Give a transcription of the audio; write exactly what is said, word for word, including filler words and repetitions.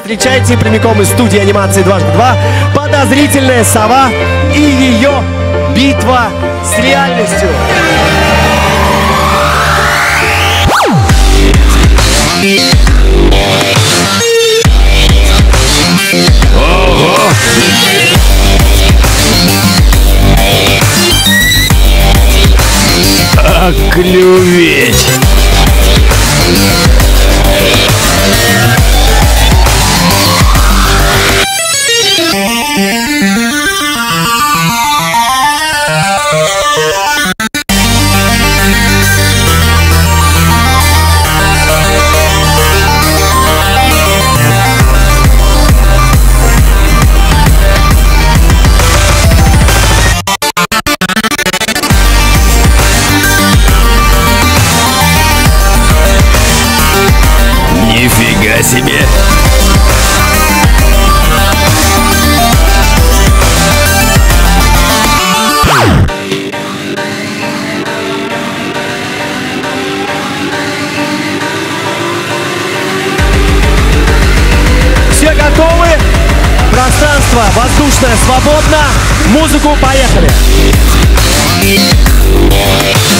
Встречайте прямиком из студии анимации дважды два «Подозрительная сова» и ее битва с реальностью. Ого! Оклюветь! Нифига себе! Все готовы? Пространство воздушное свободно. Музыку, поехали!